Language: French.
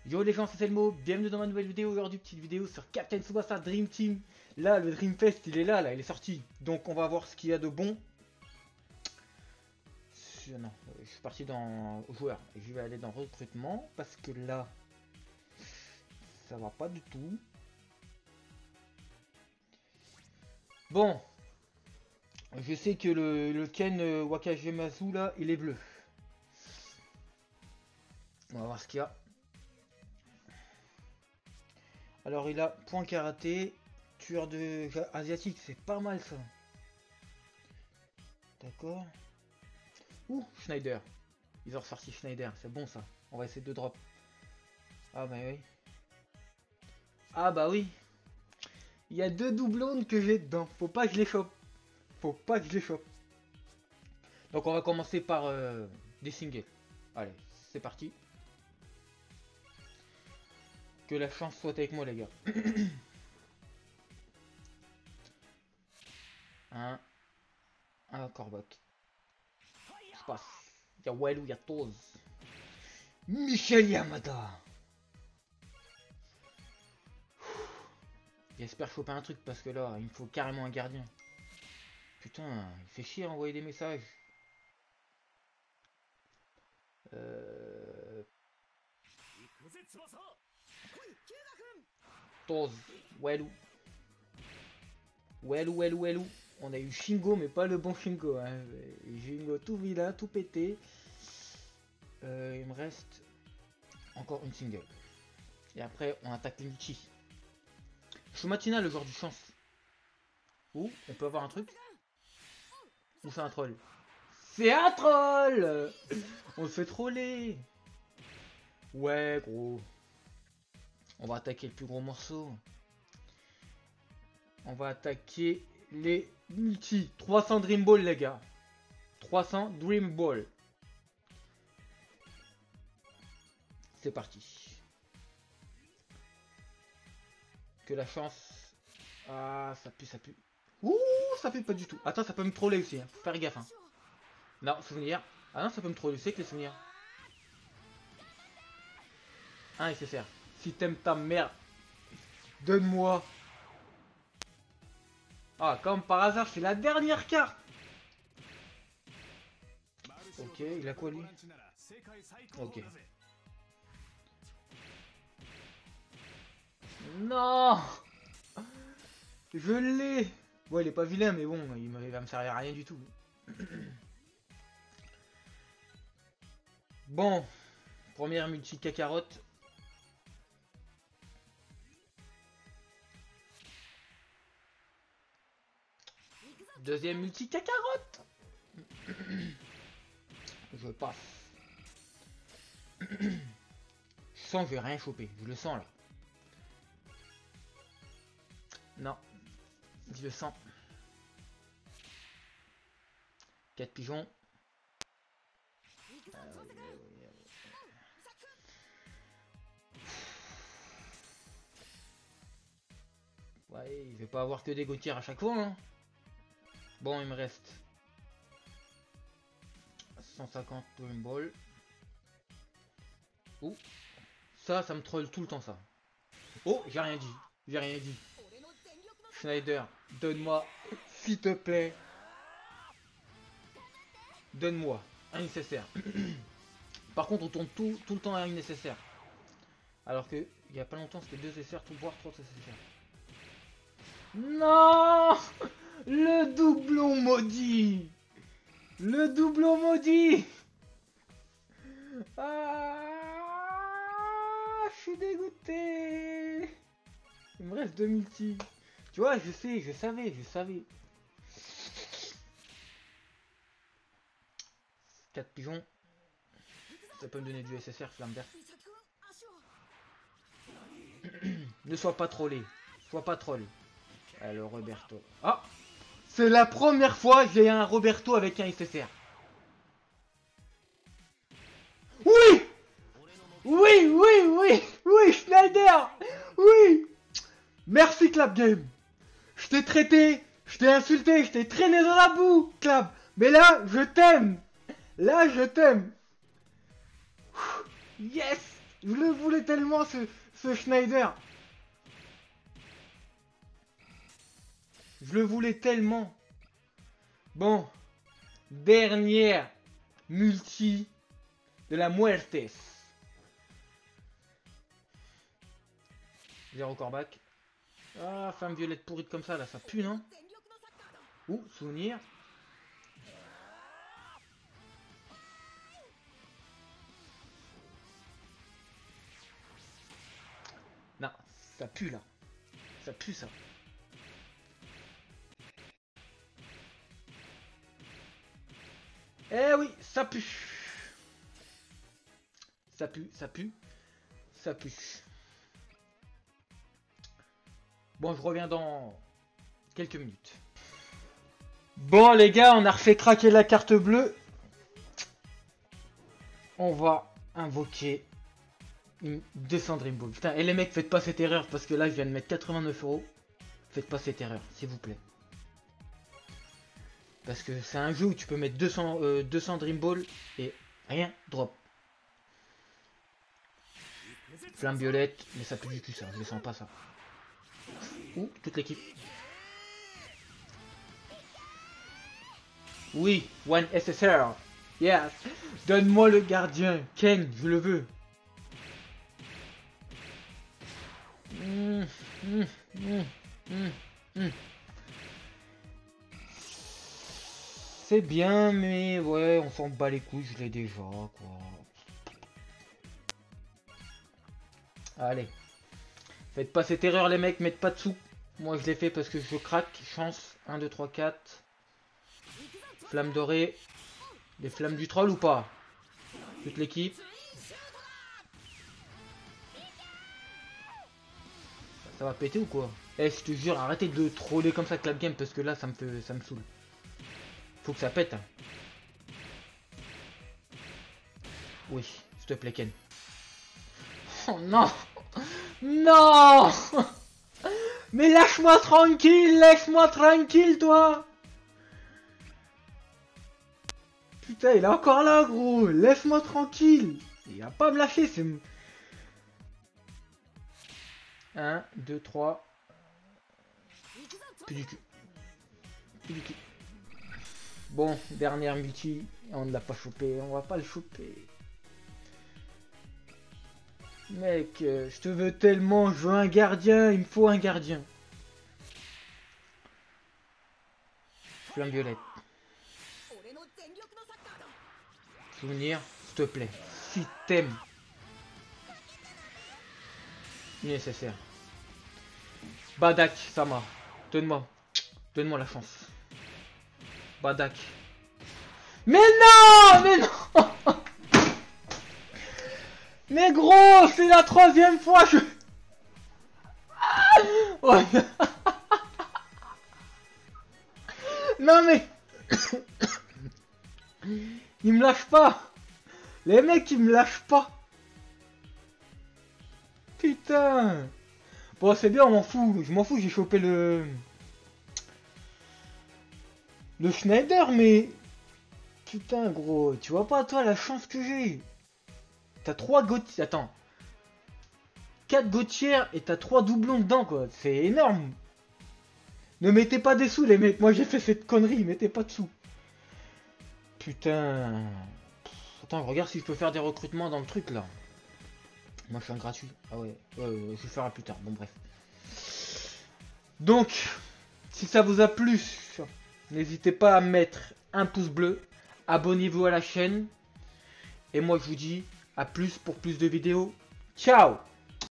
Yo les gens, c'est Selmo, bienvenue dans ma nouvelle vidéo. Aujourd'hui, petite vidéo sur Captain Tsubasa Dream Team. Là, le Dream Fest, il est là, il est sorti. Donc on va voir ce qu'il y a de bon. Non, je suis parti dans joueur. Je vais aller dans recrutement parce que là, ça va pas du tout. Bon, je sais que le Ken Wakajemasu là, il est bleu. On va voir ce qu'il y a. Alors il a point karaté, tueur de asiatique, c'est pas mal ça. D'accord. Ouh, Schneider. Ils ont ressorti Schneider, c'est bon ça. On va essayer de drop. Ah bah oui. Ah bah oui. Il y a deux doublons que j'ai dedans. Faut pas que je les chope. Faut pas que je les chope. Donc on va commencer par des singles. Allez, c'est parti. Que la chance soit avec moi les gars. Un Corbac. Je passe. Il y a Walou, il y a Toz. Michel Yamada. J'espère choper un truc parce que là, il me faut carrément un gardien. Putain, il fait chier à envoyer des messages. Toz, Walou. Walou. On a eu Shingo, mais pas le bon Shingo. Hein. Shingo tout vilain, tout pété. Il me reste encore une single. Et après, on attaque les multi. Shumatina, le joueur du chance. Ouh, on peut avoir un truc. Ou c'est un troll? C'est un troll. On se fait troller. Ouais, gros. On va attaquer le plus gros morceau. On va attaquer les multi. 300 Dream Ball, les gars. 300 Dream Ball. C'est parti. Que la chance. Ah, ça pue. Ouh, ça pue pas du tout. Attends, ça peut me troller aussi. Hein. Faut faire gaffe. Hein. Non, souvenir. Ah non, ça peut me troller aussi avec les souvenirs. Un SSR. Si t'aimes ta mère, donne-moi. Ah, comme par hasard, c'est la dernière carte. Ok, il a quoi lui? Ok. Non. Je l'ai. Bon, il est pas vilain, mais bon, il va me servir à rien du tout. Bon, première multi cacarotte. Deuxième multi cacarotte. Je passe. Je sens que je vais rien choper, je le sens là. Non, je le sens. 4 pigeons. Ouais, il va pas avoir que des Gautier à chaque fois. Hein. Bon, il me reste 150 Dream Ball. Ouh, ça me troll tout le temps ça. Oh, j'ai rien dit. Schneider, donne-moi, s'il te plaît. Donne-moi un nécessaire. Par contre, on tourne tout le temps à un nécessaire. Alors que il y a pas longtemps, c'était 2 SSR, tout voire 3 SSR. Non, le doublon maudit. Ah, je suis dégoûté. Il me reste 2 multi. Tu vois, je savais. 4 pigeons. Ça peut me donner du SSR, flamme verte. Ne sois pas trollé. Sois pas troll. Alors Roberto. Ah, c'est la première fois que j'ai un Roberto avec un SSR. Oui, Schneider. Oui. Merci Clap Game. Je t'ai traité, je t'ai insulté, je t'ai traîné dans la boue, Clap. Mais là, je t'aime. Yes. Je le voulais tellement ce Schneider. Je le voulais tellement. Bon. Dernière multi de la Muertes. 0 corbac. Ah, femme violette pourrite comme ça, là, ça pue, non? Ouh, souvenir. Non, ça pue, là. Ça pue, ça. Eh oui, ça pue. Ça pue, ça pue. Ça pue. Bon, je reviens dans quelques minutes. Bon, les gars, on a refait craquer la carte bleue. On va invoquer une 200 Dream Ball. Putain, et les mecs, faites pas cette erreur parce que là, je viens de mettre 89 €. Faites pas cette erreur, s'il vous plaît. Parce que c'est un jeu où tu peux mettre 200 Dream Ball et rien drop. Flamme violette, mais ça pue du cul ça, je ne sens pas ça. Ouh, toute l'équipe. Oui, one SSR. Yes. Donne-moi le gardien. Ken, je le veux. C'est bien, mais ouais, on s'en bat les couilles, je l'ai déjà, quoi. Allez. Faites pas cette erreur, les mecs, mettez pas de sous. Moi, je l'ai fait parce que je craque. Chance. 1, 2, 3, 4. Flamme dorée. Les flammes du troll ou pas? Toute l'équipe. Ça va péter ou quoi? Eh, je te jure, arrêtez de troller comme ça Clap Game parce que là, ça me saoule. Faut que ça pète. Hein. Oui, s'il te plaît, Ken. Oh non! Non! Mais laisse-moi tranquille, toi! Putain, il est encore là, gros! Laisse-moi tranquille! Il va pas me lâcher, c'est... 1, 2, 3. Plus du cul. Plus du cul. Bon, dernière multi. On ne l'a pas chopé, on va pas le choper. Mec, je te veux tellement, je veux un gardien, il me faut un gardien. Flamme violette. Souvenir, s'il te plaît. Si t'aimes. Nécessaire. Badak, Sama. Donne-moi. Donne-moi la chance. Badak. Mais non! Mais non! Mais gros, c'est la 3e fois que... Ouais. Non mais... Il me lâche pas. Les mecs, ils me lâchent pas. Putain. Bon, c'est bien, on m'en fout. Je m'en fous, j'ai chopé le Schneider, mais... Putain, gros, tu vois pas, toi, la chance que j'ai. T'as 3 gautières... Attends. 4 gautières et t'as 3 doublons dedans, quoi. C'est énorme. Ne mettez pas des sous, les mecs. Moi, j'ai fait cette connerie. Mettez pas de sous. Putain. Attends, regarde si je peux faire des recrutements dans le truc, là. Moi, je suis un gratuit. Ah ouais. Je le ferai plus tard. Bon, bref. Donc, si ça vous a plu, n'hésitez pas à mettre un pouce bleu. Abonnez-vous à la chaîne. Et moi, je vous dis à plus pour plus de vidéos. Ciao!